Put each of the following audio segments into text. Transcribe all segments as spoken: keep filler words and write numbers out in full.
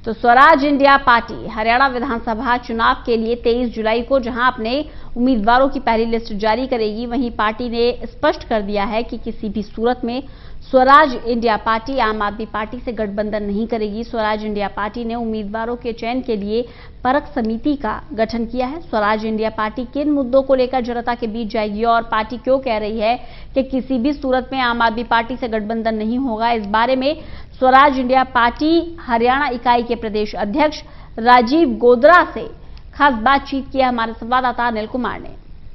तो Swaraj India party Haryana विधानसभा चुनाव के लिए तेईस जुलाई को जहां अपने उम्मीदवारों की पहली लिस्ट जारी करेगी, वहीं पार्टी ने स्पष्ट कर दिया है कि किसी भी सूरत में स्वराज इंडिया पार्टी आम आदमी पार्टी से गठबंधन नहीं करेगी। स्वराज इंडिया पार्टी ने उम्मीदवारों के चयन के लिए परख समिति का गठन किया है। स्वराज इंडिया पार्टी किन मुद्दों को लेकर जनता के बीच जाएगी और पार्टी क्यों कह रही है कि किसी भी सूरत में आम आदमी पार्टी से गठबंधन नहीं होगा, इस बारे में स्वराज इंडिया पार्टी हरियाणा इकाई के प्रदेश अध्यक्ष राजीव गोदरा से खास बातचीत की हमारे संवाददाता अनिल कुमार ने।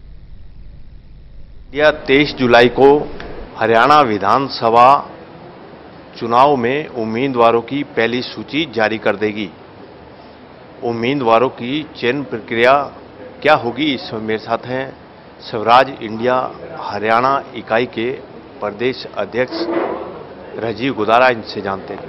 यह तेईस जुलाई को हरियाणा विधानसभा चुनाव में उम्मीदवारों की पहली सूची जारी कर देगी। उम्मीदवारों की चयन प्रक्रिया क्या होगी, इसमें मेरे साथ हैं स्वराज इंडिया हरियाणा इकाई के प्रदेश अध्यक्ष राजीव गोदारा, इनसे जानते हैं।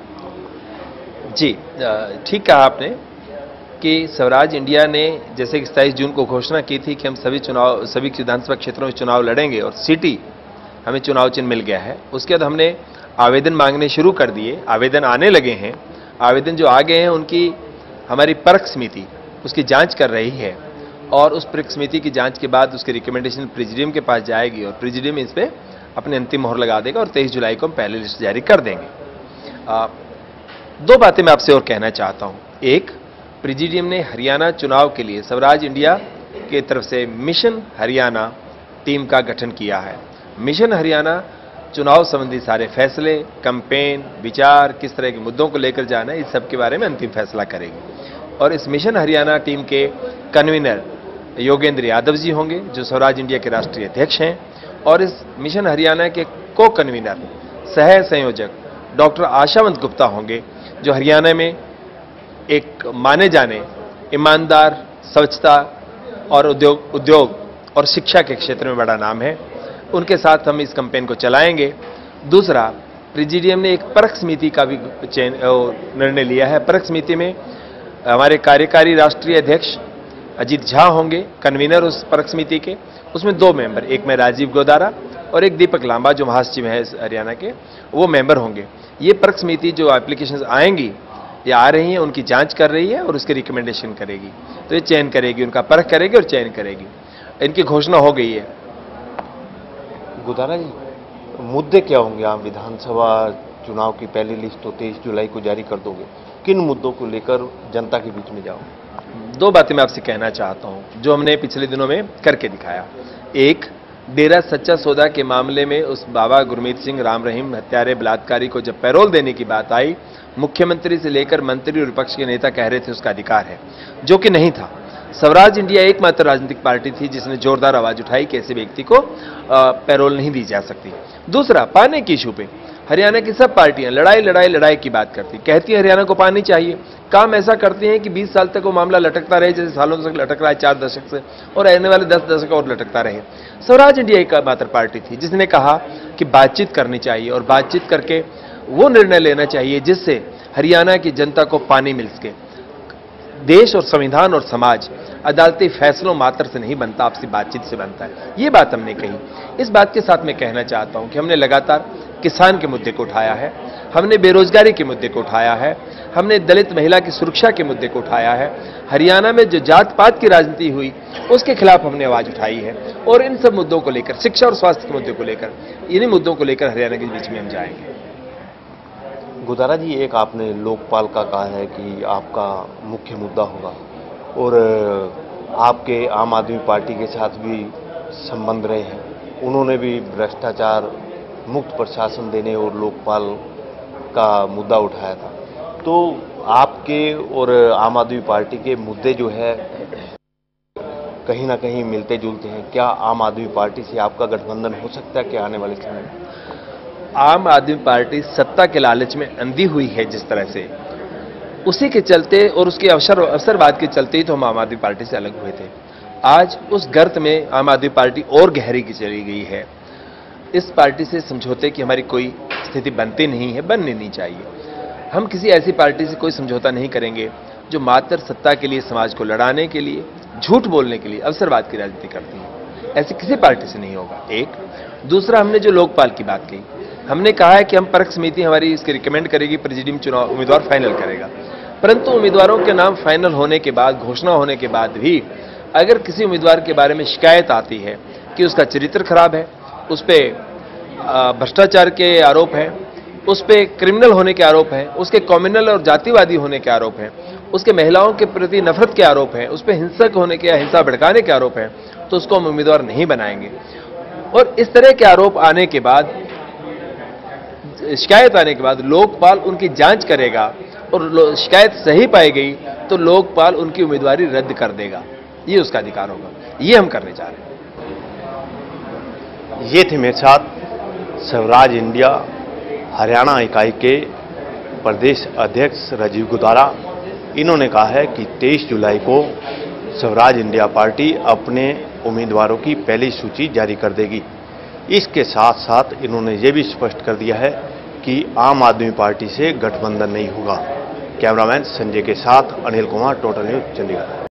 जी, ठीक कहा आपने कि स्वराज इंडिया ने जैसे कि सत्ताईस जून को घोषणा की थी कि हम सभी चुनाव सभी विधानसभा क्षेत्रों में चुनाव लड़ेंगे और सिटी हमें चुनाव चिन्ह मिल गया है। उसके बाद हमने आवेदन मांगने शुरू कर दिए, आवेदन आने लगे हैं। आवेदन जो आ गए हैं उनकी हमारी परख समिति उसकी जांच कर रही है और उस परख समिति की जांच के बाद उसकी रिकमेंडेशन प्रेसिडियम के पास जाएगी और प्रेसिडियम इस पर अपने अंतिम मोहर लगा देगा और तेईस जुलाई को हम पहली लिस्ट जारी कर देंगे। आ, दो बातें मैं आपसे और कहना चाहता हूं। एक, प्रेसिडियम ने हरियाणा चुनाव के लिए स्वराज इंडिया के तरफ से मिशन हरियाणा टीम का गठन किया है। मिशन हरियाणा चुनाव संबंधी सारे फैसले, कैंपेन, विचार, किस तरह के मुद्दों को लेकर जाना है, इस सब के बारे में अंतिम फैसला करेगी। और इस मिशन हरियाणा टीम के कन्वीनर योगेंद्र यादव जी होंगे जो स्वराज इंडिया के राष्ट्रीय अध्यक्ष हैं और इस मिशन हरियाणा के को कन्वीनर सह संयोजक डॉक्टर आशावंत गुप्ता होंगे जो हरियाणा में एक माने जाने ईमानदार, स्वच्छता और उद्योग उद्योग और शिक्षा के क्षेत्र में बड़ा नाम है। उनके साथ हम इस कैंपेन को चलाएंगे। दूसरा, प्रेसिडियम ने एक परख समिति का भी चयन निर्णय लिया है। परख समिति में हमारे कार्यकारी राष्ट्रीय अध्यक्ष अजीत झा होंगे कन्वीनर उस परख समिति के। उसमें दो मेंबर, एक में राजीव गोदारा और एक दीपक लांबा जो महासचिव हैं हरियाणा के, वो मेंबर होंगे। ये परख समिति जो एप्लीकेशंस आएंगी या आ रही हैं उनकी जांच कर रही है और उसके रिकमेंडेशन करेगी। तो ये चयन करेगी, उनका परख करेगी और चयन करेगी। इनकी घोषणा हो गई है। गोदारा जी, मुद्दे क्या होंगे? आप विधानसभा चुनाव की पहली लिस्ट तो तेईस जुलाई को जारी कर दोगे, किन मुद्दों को लेकर जनता के बीच में जाओगे? दो बातें मैं आपसे कहना चाहता हूं जो हमने पिछले दिनों में करके दिखाया। एक, डेरा सच्चा सौदा के मामले में उस बाबा गुरमीत सिंह राम रहीम हत्यारे बलात्कारी को जब पैरोल देने की बात आई, मुख्यमंत्री से लेकर मंत्री और विपक्ष के नेता कह रहे थे उसका अधिकार है, जो कि नहीं था। स्वराज इंडिया एकमात्र राजनीतिक पार्टी थी जिसने जोरदार आवाज उठाई कि ऐसे व्यक्ति को पैरोल नहीं दी जा सकती। दूसरा, पानी की इशू पे हरियाणा की सब पार्टियां लड़ाई लड़ाई लड़ाई की बात करती, कहती है हरियाणा को पानी चाहिए। काम ऐसा करते हैं कि बीस साल तक वो मामला लटकता रहे जैसे सालों तक लटक रहा है, चार दशक से, और आने वाले दस दशक और लटकता रहे। स्वराज इंडिया एकमात्र पार्टी थी जिसने कहा कि बातचीत करनी चाहिए और बातचीत करके वो निर्णय लेना चाहिए जिससे हरियाणा की जनता को पानी मिल सके। देश और संविधान और समाज अदालती फैसलों मात्र से नहीं बनता, आपसी बातचीत से बनता है। ये बात हमने कही। इस बात के साथ मैं कहना चाहता हूं कि हमने लगातार किसान के मुद्दे को उठाया है, हमने बेरोजगारी के मुद्दे को उठाया है, हमने दलित महिला की सुरक्षा के मुद्दे को उठाया है। हरियाणा में जो जात पात की राजनीति हुई उसके खिलाफ हमने आवाज उठाई है और इन सब मुद्दों को लेकर, शिक्षा और स्वास्थ्य के मुद्दे को लेकर, इन्हीं मुद्दों को लेकर हरियाणा के बीच में हम जाएंगे। गोदारा जी, एक आपने लोकपाल का कहा है कि आपका मुख्य मुद्दा होगा और आपके आम आदमी पार्टी के साथ भी संबंध रहे हैं। उन्होंने भी भ्रष्टाचार मुक्त प्रशासन देने और लोकपाल का मुद्दा उठाया था। तो आपके और आम आदमी पार्टी के मुद्दे जो है कहीं ना कहीं मिलते जुलते हैं। क्या आम आदमी पार्टी से आपका गठबंधन हो सकता है क्या आने वाले समय में? आम आदमी पार्टी सत्ता के लालच में अंधी हुई है जिस तरह से, उसी के चलते और उसके अवसर अवसरवाद के चलते ही तो हम आम आदमी पार्टी से अलग हुए थे। आज उस गर्त में आम आदमी पार्टी और गहरी की चली गई है। इस पार्टी से समझौते की हमारी कोई स्थिति बनती नहीं है, बननी नहीं चाहिए। हम किसी ऐसी पार्टी से कोई समझौता नहीं करेंगे जो मात्र सत्ता के लिए, समाज को लड़ाने के लिए, झूठ बोलने के लिए अवसरवाद की राजनीति करती है। ऐसी किसी पार्टी से नहीं होगा। एक, दूसरा, हमने जो लोकपाल की बात कही, हमने कहा है कि हम परख समिति हमारी इसके रिकमेंड करेगी, प्रेसिडियम चुनाव उम्मीदवार फाइनल करेगा। परंतु उम्मीदवारों के नाम फाइनल होने के बाद, घोषणा होने के बाद भी अगर किसी उम्मीदवार के बारे में शिकायत आती है कि उसका चरित्र खराब है, उस पर भ्रष्टाचार के आरोप हैं, उस पर क्रिमिनल होने के आरोप हैं, उसके कम्युनल और जातिवादी होने के आरोप हैं, उसके महिलाओं के प्रति नफरत के आरोप हैं, उस पर हिंसक होने के या हिंसा भड़काने के आरोप हैं, तो उसको हम उम्मीदवार नहीं बनाएंगे। और इस तरह के आरोप आने के बाद, शिकायत आने के बाद लोकपाल उनकी जांच करेगा और शिकायत सही पाई गई तो लोकपाल उनकी उम्मीदवारी रद्द कर देगा। ये उसका अधिकार होगा। ये हम करने जा रहे हैं। ये थे मेरे साथ स्वराज इंडिया हरियाणा इकाई के प्रदेश अध्यक्ष राजीव गुदारा। इन्होंने कहा है कि तेईस जुलाई को स्वराज इंडिया पार्टी अपने उम्मीदवारों की पहली सूची जारी कर देगी। इसके साथ साथ इन्होंने ये भी स्पष्ट कर दिया है कि आम आदमी पार्टी से गठबंधन नहीं होगा। कैमरामैन संजय के साथ अनिल कुमार, टोटल न्यूज़, चंडीगढ़।